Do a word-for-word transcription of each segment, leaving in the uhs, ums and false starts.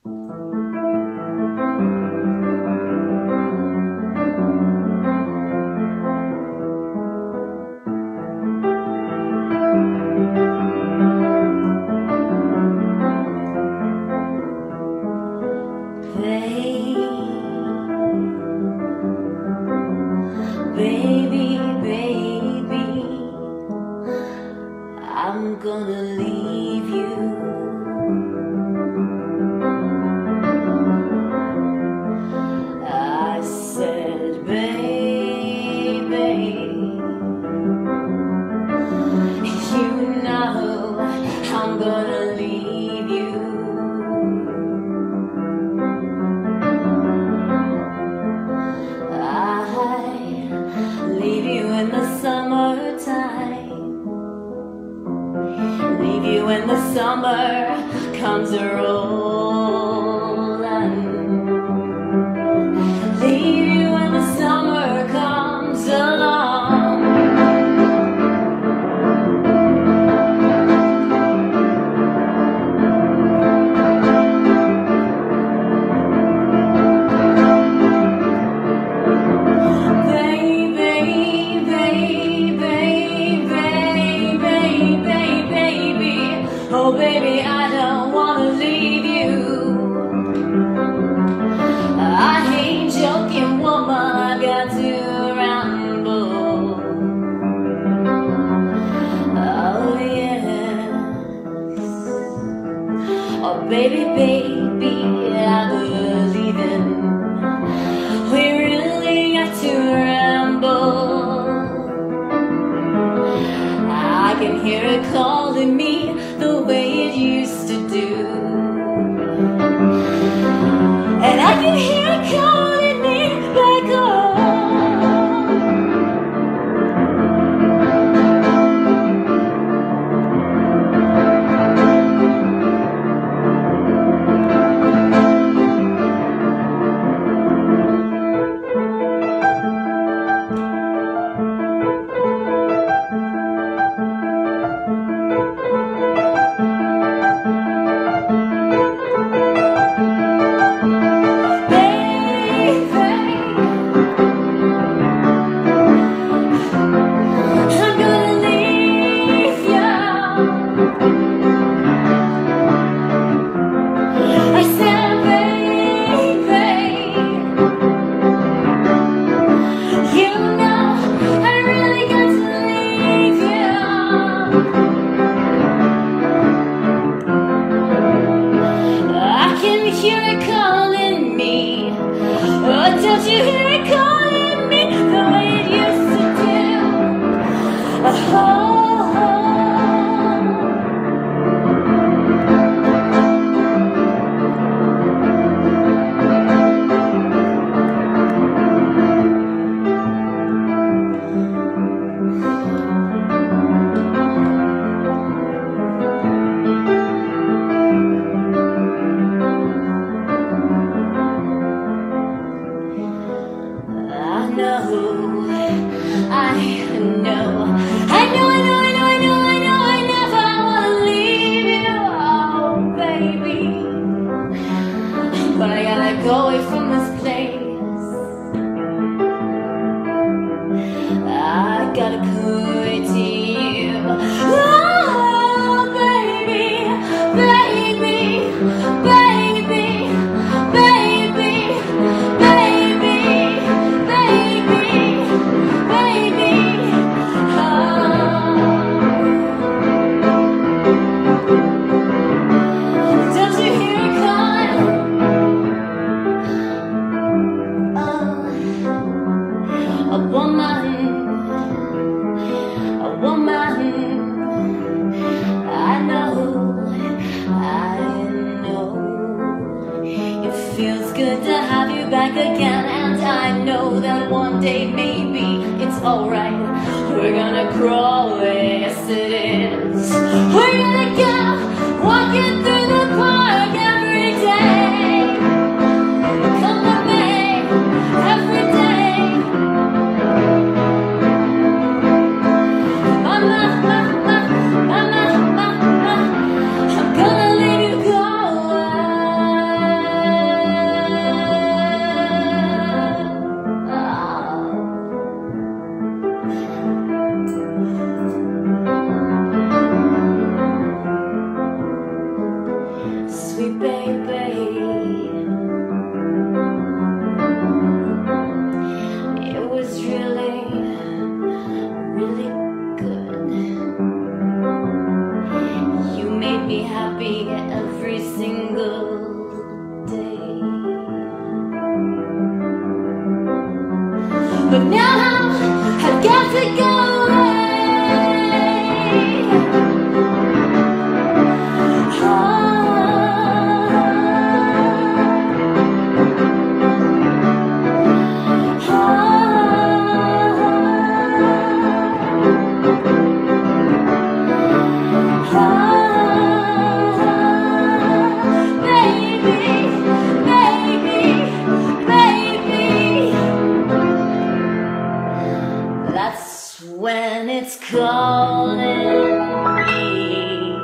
Baby, baby, I'm gonna leave you. I said, baby, you know I'm gonna leave you. Leave you in the summertime, leave you when the summer comes rolling, leave you when the summer comes along. Oh baby, I don't wanna leave you. I ain't joking, woman, I got to ramble. Oh yes. Oh baby, baby, I believe in. We really got to ramble. I can hear it calling me the way it used to do, and I can hear it calling me back home. Don't you hear it calling me the way it used to do? Oh, but I gotta go away from this place. I gotta prove it to you. Oh, baby, baby, baby, baby, baby, baby, baby. Oh. Don't you hear it calling? A woman, a woman, I know, I know. It feels good to have you back again, and I know that one day maybe it's alright. We're gonna crawl, yes it is. We're gonna go walking through the park every day. Come with me every day. I'm gonna let you go. baby. It was really, really good. You made me happy every single day. But now I've got to go away. That's when it's calling me.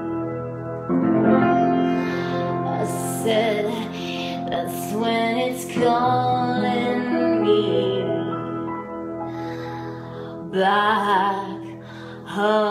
I said, that's when it's calling me back home.